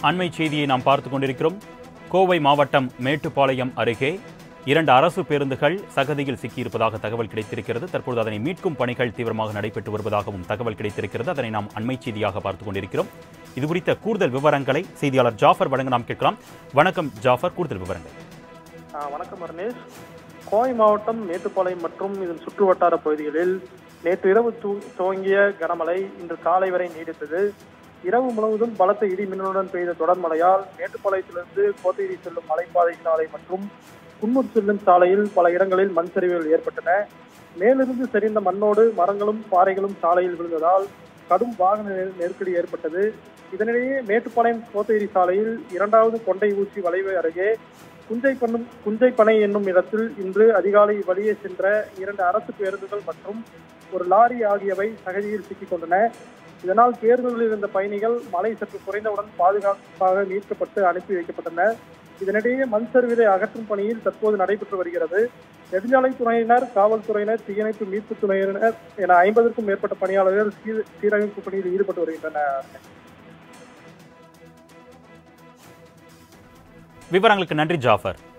அண்மை செய்தியை நாம் பார்த்துக் கொண்டிருக்கிறோம். கோவை மாவட்டம் மேட்டுப்பாளையம் அருகே 2 அரசு பேருந்துகள் சகதியில் சிக்கியிருப்பதாக தகவல் கிடைத்திருக்கிறது. தற்போது அதனை மீட்கும் பணிகள் தீவிரமாக நடைபெற்று வருவதாகவும் தகவல் கிடைத்திருக்கிறது. அதனை நாம் அண்மை செய்தியாக பார்த்துக் கொண்டிருக்கிறோம். இது குறித்த கூடுதல் விவரங்களை செய்தியாளர் ஜாஃபர் வழங்க நாம் கேட்கலாம். வணக்கம் ஜாஃபர், கூடுதல் விவரங்கள். வணக்கம் அருணேஷ். கோவை மாவட்டம் மேட்டுப்பாளையம் மற்றும் இதன் சுற்று வட்டார பகுதிகளில் நேற்று இரவு துவங்கிய கனமழை இன்று காலை வரை நீடித்தது. இரவு முழுவதும் பலத்த இடி மின்னலுடன் பெய்த தொடர் மழையால் மேட்டுப்பாளையத்திலிருந்து கோத்தகிரி செல்லும் மலைப்பாதை சாலை மற்றும் குன்னூர் செல்லும் சாலையில் பல இடங்களில் மண் சரிவுகள் ஏற்பட்டன. மேலிருந்து சரிந்த மண்ணோடு மரங்களும் பாறைகளும் சாலையில் விழுந்ததால் கடும் வாகன நெருக்கடி ஏற்பட்டது. இதனிடையே மேட்டுப்பாளையம் கோத்தகிரி சாலையில் 2வது கொண்டை ஊசி வளைவு அருகே குஞ்சைப்பனை என்னும் இடத்தில் இன்று அதிகாலை வழியே சென்ற 2 அரசு பேருந்துகள் மற்றும் ஒரு லாரி ஆகியவை சகதியில் சிக்கிக் கொண்டன. இதனால் பேருந்துகளில் இருந்த பயணிகள் மழை சற்று குறைந்தவுடன் பாதுகாப்பாக மீட்கப்பட்டு அனுப்பி வைக்கப்பட்டனர். இதனிடையே மண் சரிவுகளை அகற்றும் பணியில் தற்போது நடைபெற்று வருகிறது. நெடுஞ்சாலைத்துறையினர், காவல்துறையினர், தீயணைப்பு மீட்பு துறையினர் என 50க்கும் மேற்பட்ட பணியாளர்கள் சீரமைப்பு பணியில் ஈடுபட்டு வருகின்றனர். விவரங்களுக்கு நன்றி ஜாஃபர்.